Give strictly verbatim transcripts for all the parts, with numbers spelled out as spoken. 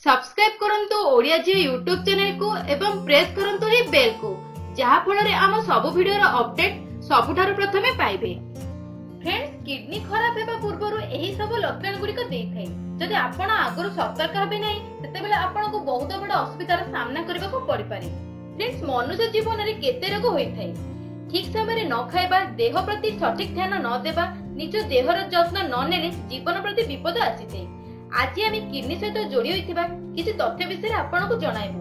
Subscribe करंतु ओडिया जी YouTube channel को एवं प्रेस करंतु ही बेल को जहा फଳରେ आम सब वीडियो रो अपडेट सबुठार प्रथमे पाइबे। फ्रेंड्स, किडनी खराब हेबा पूर्वरु एही सब लक्षण गुडी को देखाई जदि आपण आगरु सतर्क हेबे नै तते बेले आपण को बहुत बड़ असुविधार सामना करबा को पड़ी पारे। फ्रेंड्स, मनुष्य जीवन रे केते रोग होई थाई, ठीक समय रे न खाइबा, देह प्रति सठिक ध्यान न देबा, निज देहर जत्न न नेले जीवन प्रति विपद आसी थाई। आज आम किडनी सहित जोड़ी होइथिबा किछि तथ्य विषय आपनको जणाइबु।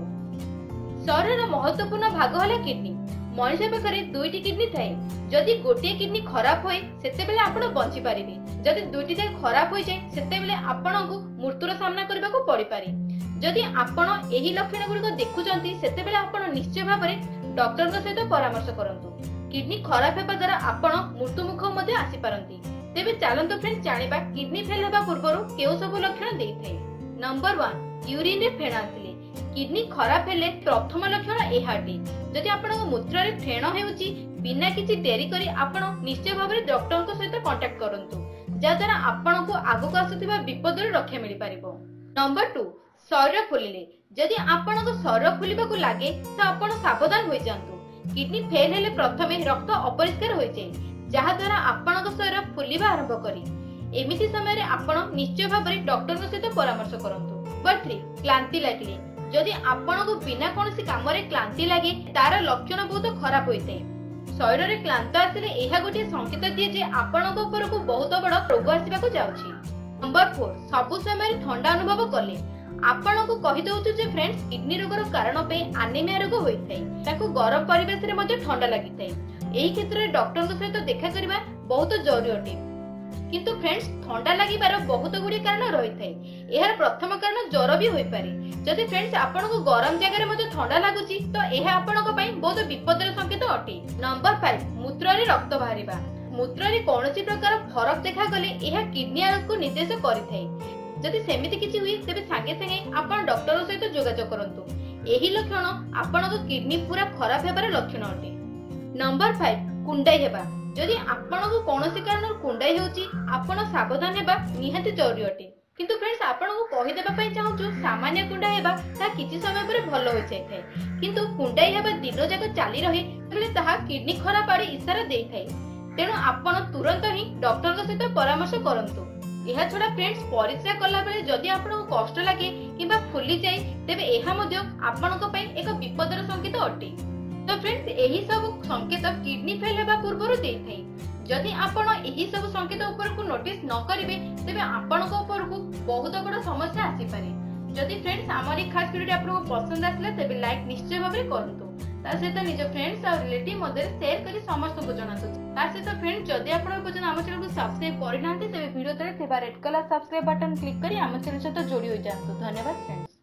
शरीर महत्वपूर्ण भाग होला किडनी। मनुष्य पाखरे दुईटी किडनी थाए। जदि गोटे किडनी खराब होय सेते बेले आपण बंची पारिबे, जदि दुईटी जाक खराब होय जाय सेते बेले आपणको मृत्युर सामना करबा को पड़ी पारे। जदि आपण एही लक्षण गुडी देखुचंती सेते बेले आपण निश्चय भाबरे डॉक्टर के सहित परामर्श करंतु। किडनी खराब हेबा द्वारा आपण मृत्यु मुख मध्ये आसी पारंती। तेबे चलंतु फ्रेंड्स जानिबा किडनी फेल हेबा पूर्वरु केउ सब लक्षण देइथाय। नंबर वन, यूरिन रे फेण आसिले। किडनी खराब हेले प्रथम लक्षण एहाटी। जदि आपनको मूत्र रे फेण हेउची बिना किछि देरी करी आपण निश्चय भाबरे डॉक्टर को सहित कांटेक्ट करंतु, जा द्वारा आपनको आगु आसुथिबा विपद रे रक्षा मिलि पारिबो। नंबर टू, शरीर फुलिले। जदि आपनको शरीर फुलिबा को लागे त आपण सावधान होई जांतु। किडनी फेल हेले प्रथमे रक्त अपरिष्कार होई जाय, जहा द्वारा आपनको शरीर फुलिबा आरंभ करी। एमिति समय रे आपण निश्चय भाबरे डॉक्टर के सहित परामर्श करंतु। नंबर थ्री, क्लांति लागिले। जदि आपनको बिना कोनोसी काम रे क्लांति लागे तार लक्षण बहुत खराब होइते। शरीर रे क्लांत आसिले एहा गोटे संकेत दिए जे आपनको ऊपर को बहुत बड़ रोग आसीबा को जाउची। नंबर फोर, सबु समय रे ठंडा अनुभव कले। आपनको कहि दउछु जे फ्रेंड्स, किडनी रोगर कारण पे एनीमिया रोग होइथाय, ताको गरम परिवेश रे मध्ये ठंडा लागिथाय। एही क्षेत्र रे डॉक्टर के सहित देखा करबा बहुत जरूरी अटे। किंतु फ्रेंड्स, ठंडा लागिबार बहुत गुडी कारण रहिथाय। एहार प्रथम कारण ज्वर भी होई पारे। जदि फ्रेंड्स आपनको गरम जगह रे मध्ये ठंडा लागुची तो एहा आपनको पई बहुत विपदर संकेत अटे। नंबर फाइव, मूत्र रे रक्त बाहरिबा। मूत्र रे कोनोसी प्रकार फरक देखा गले एहा किडनी रोग को निर्देश करिथाय। जदि सेमिति किछि हुई तेबे संगे संगे आपण डॉक्टर सहित जोगाजोग करंतु। एही लक्षण आपनको किडनी पूरा खराब हेबार लक्षण अटे। नंबर फाइव, कुंडाई हेबा। जदि आपनको कोनोसी कारण कुंडाई होउची आपण सावधान हेबा निहाती जरूरी अटे। किंतु फ्रेंड्स, आपनको कहि देबा पई चाहूछु सामान्य कुंडाई हेबा ता किछि समय पर भलो होई जाय। किंतु कुंडाई हेबा दिन जाक चाली रही तबे ताहा किडनी खराब आड़ी इशारा देई थाय। तेनु आपण तुरंत ही डॉक्टर के सहित परामर्श करंतु। एहा छोड़ा फ्रेंड्स, परीक्षा कला बेले जदि आपनको कष्ट लागे किबा फुली जाय तेबे एहा मध्ये आपनको पई एक विपदर संकेत अटे। तो फ्रेंड्स, एही सब संकेत किडनी फेल हेबा पूर्वरु देइथाय। जदि आपण एही सब संकेत ऊपर को नोटिस न करिवे तेबे आपनको ऊपर को बहुत बड़ समस्या आसी पारे। जदि फ्रेंड्स हमरी खास वीडियो आपको पसंद आसला तेबे लाइक निश्चय भाबरे करंतु। ता सहित निज फ्रेंड्स और रिलेटिव मध्ये शेयर करी समस्त को जणातु। ता सहित फ्रेंड्स, जदि आपण पजन हम चैनल को सब्सक्राइब करि नांती तेबे वीडियो तले थिबा red colour subscribe button click करी हम चैनल सहित जोड़ी हो जातु। धन्यवाद फ्रेंड्स।